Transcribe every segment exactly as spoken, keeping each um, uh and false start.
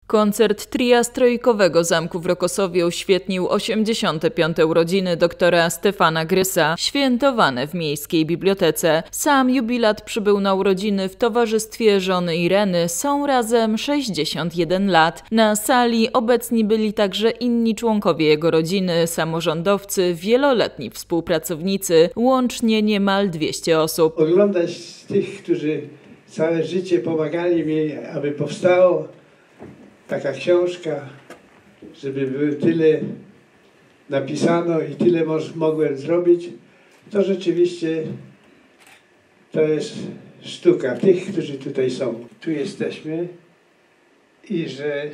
Koncert tria strojkowego Zamku w Rokosowie uświetnił osiemdziesiąte piąte urodziny doktora Stefana Grysa, świętowane w Miejskiej Bibliotece. Sam jubilat przybył na urodziny w towarzystwie żony Ireny. Są razem sześćdziesiąt jeden lat. Na sali obecni byli także inni członkowie jego rodziny, samorządowcy, wieloletni współpracownicy, łącznie niemal dwieście osób. Oglądać tych, którzy całe życie pomagali mi, aby powstało taka książka, żeby było tyle napisano i tyle mogłem zrobić, to rzeczywiście to jest sztuka tych, którzy tutaj są. Tu jesteśmy i że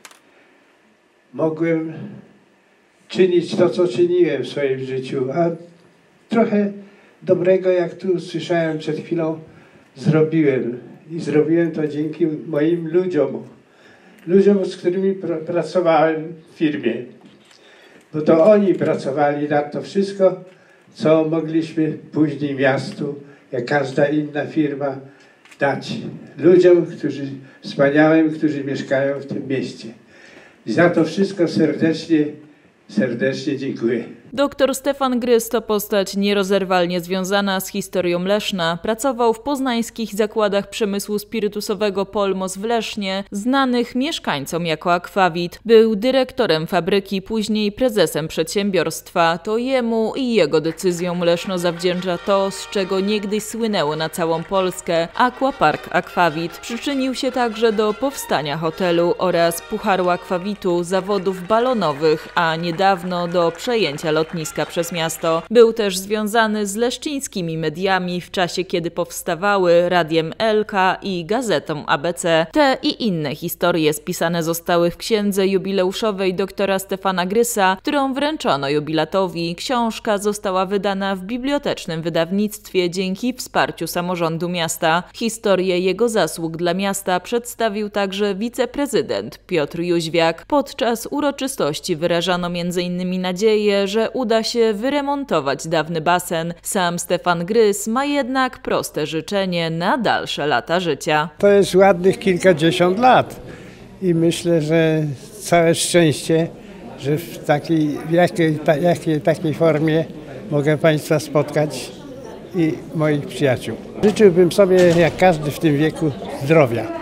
mogłem czynić to, co czyniłem w swoim życiu, a trochę dobrego, jak tu słyszałem przed chwilą, zrobiłem. I zrobiłem to dzięki moim ludziom. Ludziom, z którymi pr pracowałem w firmie. Bo to oni pracowali nad to wszystko, co mogliśmy później miastu, jak każda inna firma, dać ludziom, którzy wspaniałym, którzy mieszkają w tym mieście. I za to wszystko serdecznie, serdecznie dziękuję. Doktor Stefan Grys to postać nierozerwalnie związana z historią Leszna. Pracował w poznańskich zakładach przemysłu spirytusowego Polmos w Lesznie, znanych mieszkańcom jako Akwawit. Był dyrektorem fabryki, później prezesem przedsiębiorstwa. To jemu i jego decyzjom Leszno zawdzięcza to, z czego niegdyś słynęło na całą Polskę – Aquapark Akwawit. Przyczynił się także do powstania hotelu oraz Pucharu Akwawitu, zawodów balonowych, a niedawno do przejęcia lotniska przez miasto. Był też związany z leszczyńskimi mediami w czasie, kiedy powstawały Radiem Elka i gazetą A B C. Te i inne historie spisane zostały w księdze jubileuszowej doktora Stefana Grysa, którą wręczono jubilatowi. Książka została wydana w bibliotecznym wydawnictwie dzięki wsparciu samorządu miasta. Historię jego zasług dla miasta przedstawił także wiceprezydent Piotr Jóźwiak. Podczas uroczystości wyrażano między innymi nadzieję, że uda się wyremontować dawny basen. Sam Stefan Grys ma jednak proste życzenie na dalsze lata życia. To jest ładnych kilkadziesiąt lat i myślę, że całe szczęście, że w takiej, w jakiej, ta, jakiej takiej formie mogę Państwa spotkać i moich przyjaciół. Życzyłbym sobie, jak każdy w tym wieku, zdrowia.